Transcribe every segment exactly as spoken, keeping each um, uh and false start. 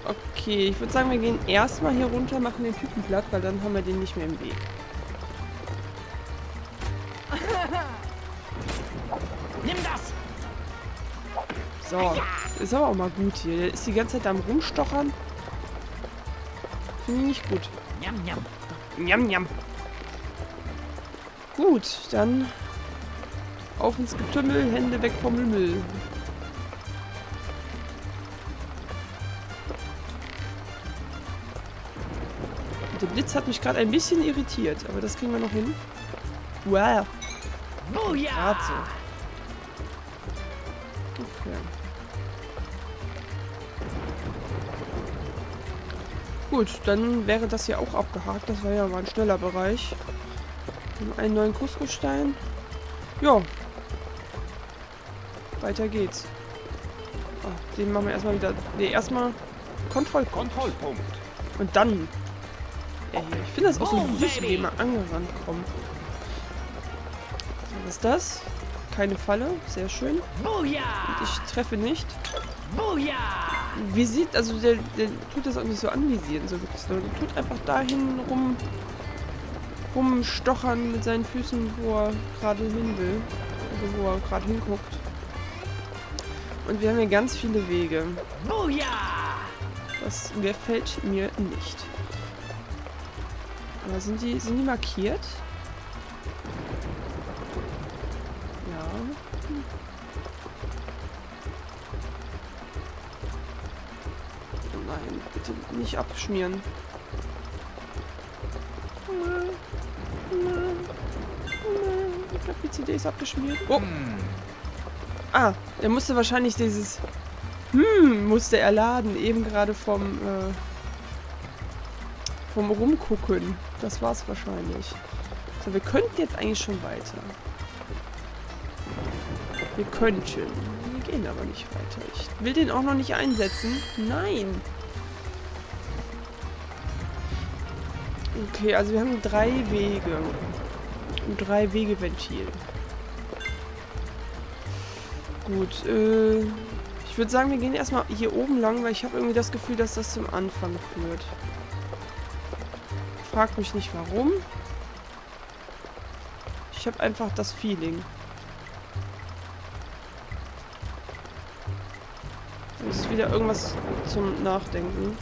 Okay, ich würde sagen, wir gehen erstmal hier runter, machen den Typen platt, weil dann haben wir den nicht mehr im Weg. Nimm das! So, ist aber auch mal gut hier. Der ist die ganze Zeit am Rumstochern. Finde ich nicht gut. Njam, njam. Njam, njam. Gut, dann auf ins Getümmel, Hände weg vom Lümmel. Der Blitz hat mich gerade ein bisschen irritiert, aber das kriegen wir noch hin. Wow. Booyah! Gerade so. Okay. Gut, dann wäre das hier auch abgehakt. Das war ja mal ein schneller Bereich. Wir haben einen neuen Cusco-Stein. Ja. Weiter geht's. Ah, den machen wir erstmal wieder. Ne, erstmal Kontrollpunkt. Kontrollpunkt. Und dann. Ey, ich finde das auch so Boom, süß, wie baby. die mal angerannt kommen. So, was ist das? Keine Falle. Sehr schön. Booyah! Ich treffe nicht. Booyah! Wie sieht, also der, der tut das auch nicht so anvisieren, so wirklich. Der tut einfach dahin rum, rumstochern mit seinen Füßen, wo er gerade hin will. Also wo er gerade hinguckt. Und wir haben hier ganz viele Wege. Booyah! Das gefällt mir nicht. Aber sind die, sind die markiert? Ja. Nein, bitte nicht abschmieren. Nein, nein, nein. Ich glaube, die C D ist abgeschmiert. Oh! Ah, der musste wahrscheinlich dieses Hm, musste er laden, eben gerade vom äh, vom Rumgucken. Das war's wahrscheinlich. So, wir könnten jetzt eigentlich schon weiter. Wir könnten. Wir gehen aber nicht weiter. Ich will den auch noch nicht einsetzen. Nein. Okay, also wir haben drei Wege. Und drei Wegeventil. Gut, äh... ich würde sagen, wir gehen erstmal hier oben lang, weil ich habe irgendwie das Gefühl, dass das zum Anfang führt. Fragt mich nicht warum. Ich habe einfach das Feeling. Das ist wieder irgendwas zum Nachdenken.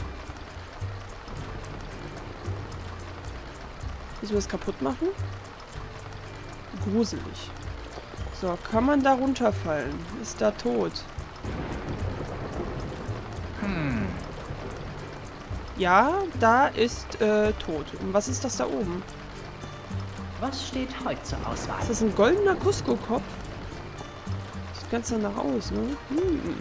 Müssen wir das kaputt machen? Gruselig. So, kann man da runterfallen? Ist da tot? Hm. Ja, da ist äh, tot. Und was ist das da oben? Was steht heute zur Auswahl? Ist das ein goldener Cusco-Kopf? Sieht ganz danach aus, ne? Hm.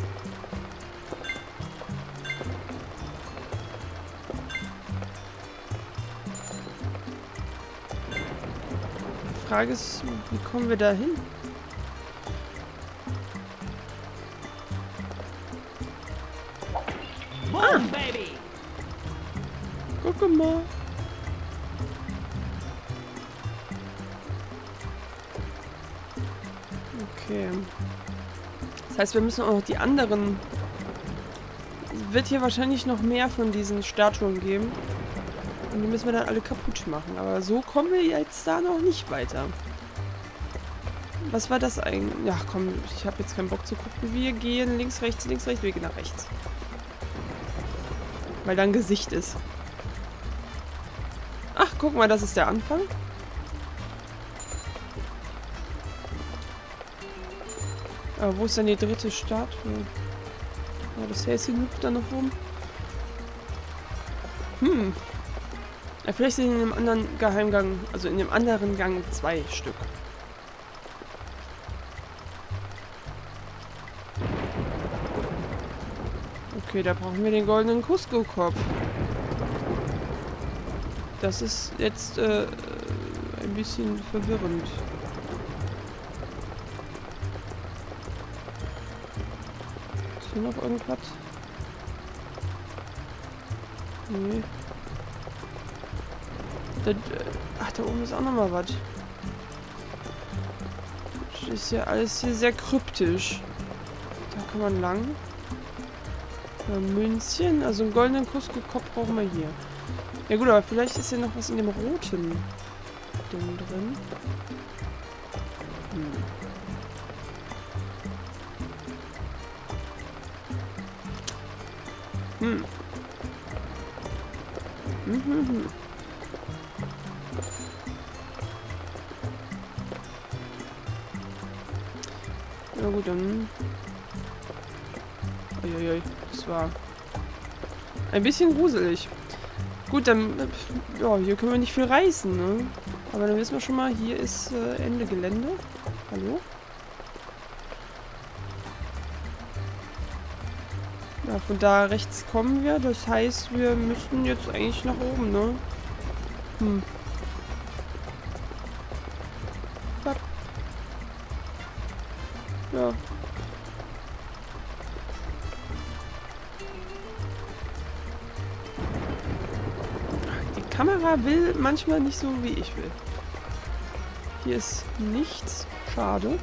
Die Frage ist, wie kommen wir da hin? Boom, baby! Guck mal. Okay. Das heißt, wir müssen auch noch die anderen... Es wird hier wahrscheinlich noch mehr von diesen Statuen geben. Und die müssen wir dann alle kaputt machen. Aber so kommen wir jetzt da noch nicht weiter. Was war das eigentlich? Ja, komm, ich habe jetzt keinen Bock zu gucken. Wir gehen links, rechts, links, rechts. Wir gehen nach rechts. Weil da ein Gesicht ist. Ach, guck mal, das ist der Anfang. Aber wo ist denn die dritte Statue? Oh, das Häschen hüpft da noch rum. Hm. Ja, vielleicht sind in dem anderen Geheimgang, also in dem anderen Gang zwei Stück. Okay, da brauchen wir den goldenen Cusco-Kopf. Das ist jetzt äh, ein bisschen verwirrend. Ist hier noch irgendwas? Nee. Das, äh, ach, da oben ist auch noch mal was. Das ist ja alles hier sehr kryptisch. Da kann man lang. Ja, Münzchen. Also einen goldenen Cusco-Kopf brauchen wir hier. Ja gut, aber vielleicht ist ja noch was in dem roten Ding drin. Hm. Hm. Mhm, mhm. Na gut, dann... Uiuiui, das war ein bisschen gruselig. Gut, dann... Ja, hier können wir nicht viel reißen, ne? Aber dann wissen wir schon mal, hier ist äh, Ende Gelände. Hallo? Ja, von da rechts kommen wir. Das heißt, wir müssten jetzt eigentlich nach oben, ne? Hm. Fuck. Ja. Die Kamera will manchmal nicht so, wie ich will. Hier ist nichts. Schade.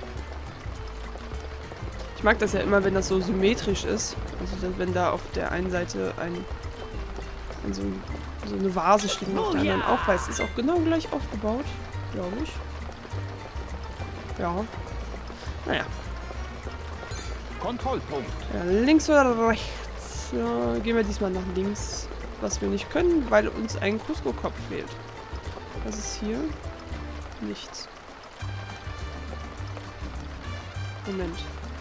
Ich mag das ja immer, wenn das so symmetrisch ist. Also wenn da auf der einen Seite ein, ein so, so eine Vase steht und auf der anderen auch, weil es ist auch genau gleich aufgebaut, glaube ich. Ja. Naja. Kontrollpunkt. Ja, links oder rechts? Ja, gehen wir diesmal nach links. Was wir nicht können, weil uns ein Cusco-Kopf fehlt. Was ist hier? Nichts. Moment.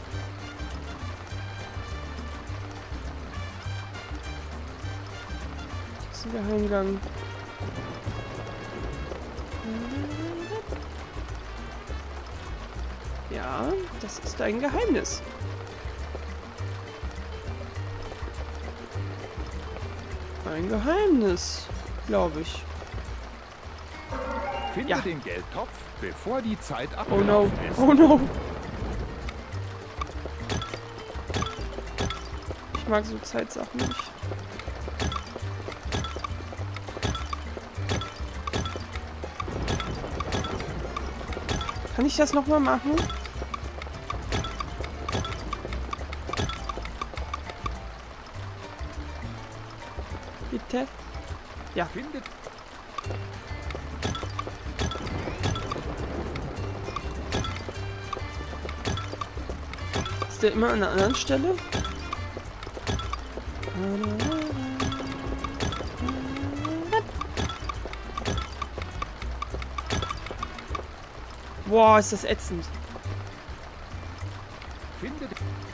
Das ist ein Geheimgang. Ja, das ist ein Geheimnis. Ein Geheimnis, glaube ich. Finde Ja. den Geldtopf, bevor die Zeit Oh no, abgelaufen ist. oh no. Ich mag so Zeitsachen nicht. Kann ich das nochmal machen? Bitte? Ja. Findet Ist der immer an einer anderen Stelle? Boah, ist das ätzend. Findet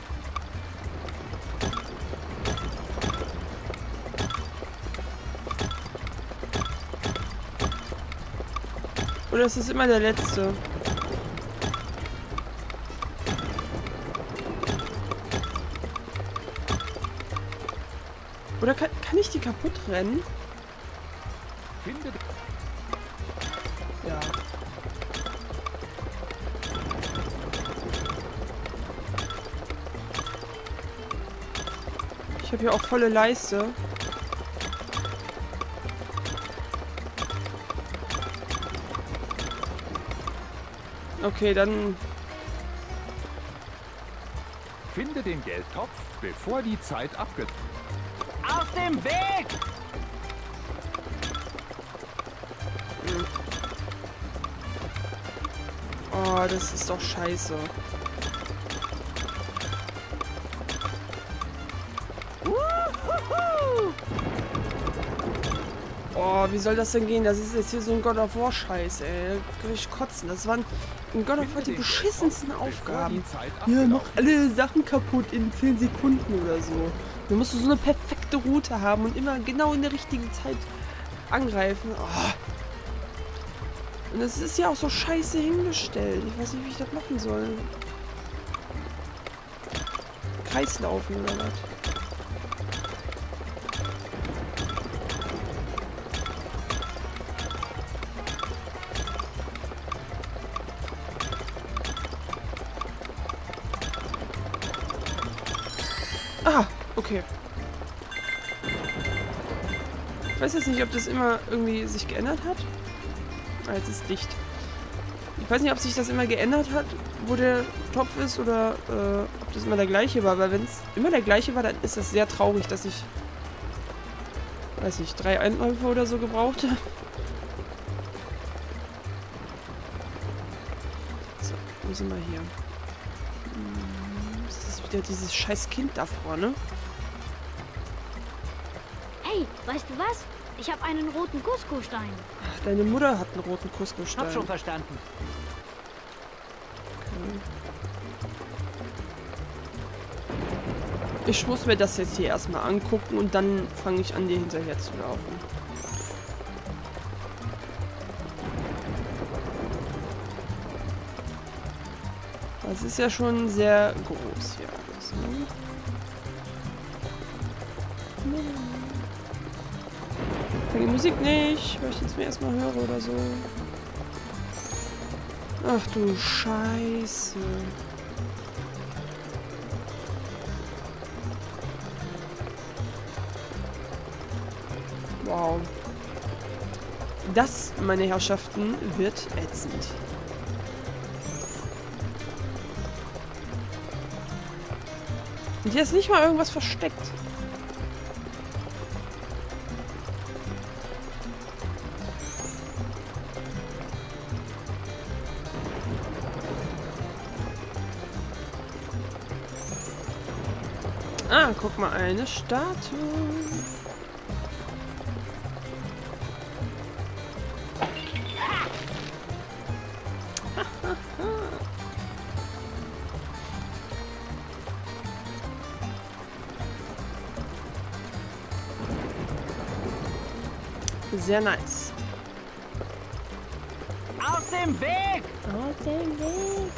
Oder ist es immer der letzte? Oder kann, kann ich die kaputt rennen? Findet Ja. Ich habe hier auch volle Leiste. Okay, dann... Finde den Geldtopf, bevor die Zeit abgelaufen Aus dem Weg! Oh, das ist doch scheiße. Oh, wie soll das denn gehen? Das ist jetzt hier so ein God of War Scheiß, ey. Da kann ich kotzen. Das waren in God of War die beschissensten Aufgaben. Ja, mach alle Sachen kaputt in zehn Sekunden oder so. Da musst du so eine perfekte Route haben und immer genau in der richtigen Zeit angreifen. Oh. Und es ist ja auch so scheiße hingestellt. Ich weiß nicht, wie ich das machen soll. Kreislaufen oder was? Ah, okay. Ich weiß jetzt nicht, ob das immer irgendwie sich geändert hat. Ah, jetzt ist dicht. Ich weiß nicht, ob sich das immer geändert hat, wo der Topf ist, oder äh, ob das immer der gleiche war. Weil wenn es immer der gleiche war, dann ist das sehr traurig, dass ich, weiß nicht, drei Einläufe oder so gebrauchte. So, wo sind wir hier? Hm, ist das wieder dieses scheiß Kind da vorne? Hey, weißt du was? Ich habe einen roten Cusco-Stein. Ach, deine Mutter hat einen roten Cusco-Stein. Hab schon verstanden. Okay. Ich muss mir das jetzt hier erstmal angucken und dann fange ich an, dir hinterher zu laufen. Das ist ja schon sehr groß hier alles, ne? Ich kann die Musik nicht, weil ich jetzt mir erstmal höre oder so. Ach du Scheiße. Wow. Das, meine Herrschaften, wird ätzend. Und hier ist nicht mal irgendwas versteckt. Ah, guck mal, eine Statue. Sehr nice. Aus dem Weg! Aus dem Weg.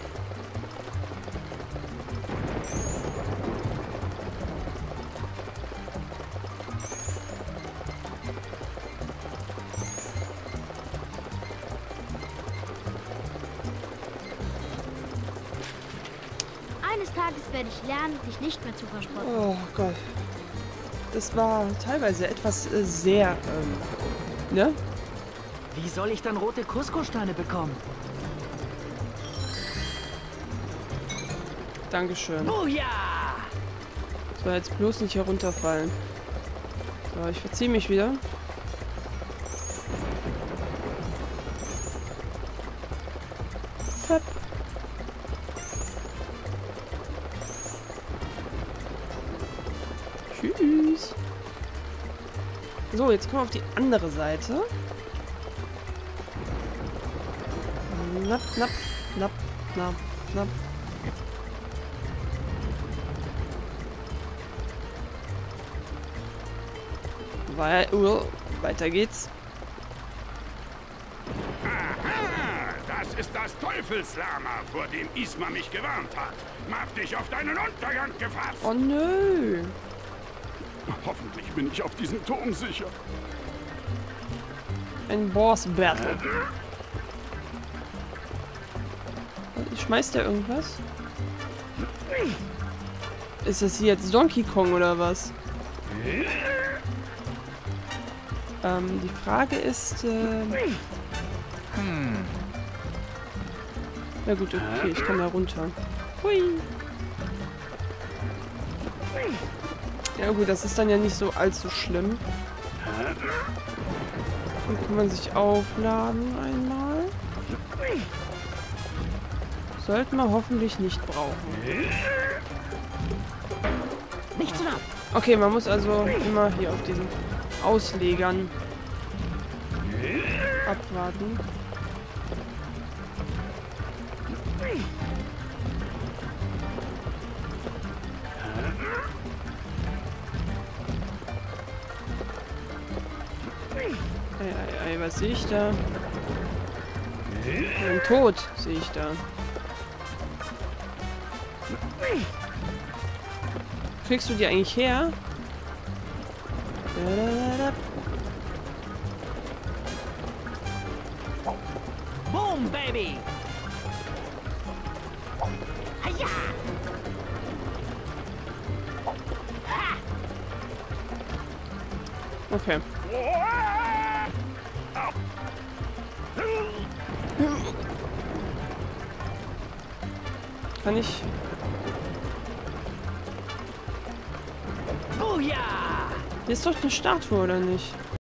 Eines Tages werde ich lernen, dich nicht mehr zu verspotten. Oh Gott. Das war teilweise etwas äh, sehr, ähm, ne? Wie soll ich dann rote Cusco-Steine bekommen? Dankeschön. Booyah! Soll jetzt bloß nicht herunterfallen. So, ich verziehe mich wieder. Fepp. Tschüss. So, jetzt kommen wir auf die andere Seite. Napp, napp, napp, napp, napp. Weil, uh, weiter geht's. Aha, das ist das Teufelslama, vor dem Isma mich gewarnt hat. Mach dich auf deinen Untergang gefasst. Oh nö. Hoffentlich bin ich auf diesem Turm sicher. Ein Boss-Battle. Schmeißt der irgendwas? Ist das hier jetzt Donkey Kong oder was? Ähm, die Frage ist, äh... Hm. Ja gut, okay, ich kann da runter. Hui. Ja gut, das ist dann ja nicht so allzu schlimm. Dann kann man sich aufladen einmal. Sollten wir hoffentlich nicht brauchen. Nicht zu nah. Okay, man muss also immer hier auf diesen Auslegern abwarten. Ei, ei, ei, was sehe ich da? Ein Tod sehe ich da. Kriegst du die eigentlich her? Boom, Baby! Hiya! Okay. kann ich... Buja! Hier ist doch eine Statue, oder nicht?